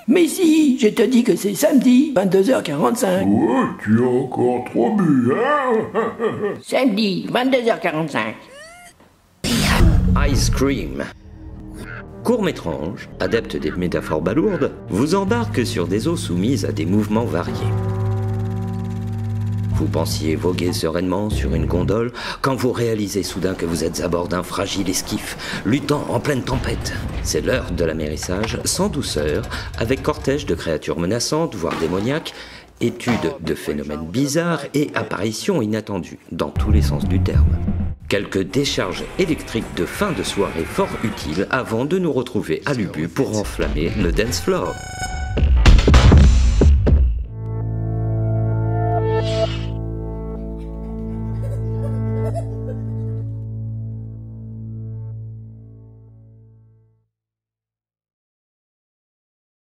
Mais si, je te dis que c'est samedi, 22h45. Ouais, tu as encore trop bu, hein? Samedi, 22h45. Ice Cream. Court-métrange, adepte des métaphores balourdes, vous embarque sur des eaux soumises à des mouvements variés. Vous pensiez voguer sereinement sur une gondole quand vous réalisez soudain que vous êtes à bord d'un fragile esquif, luttant en pleine tempête. C'est l'heure de l'amérissage, sans douceur, avec cortège de créatures menaçantes, voire démoniaques, études de phénomènes bizarres et apparitions inattendues, dans tous les sens du terme. Quelques décharges électriques de fin de soirée fort utiles avant de nous retrouver à l'Ubu pour enflammer le dance floor.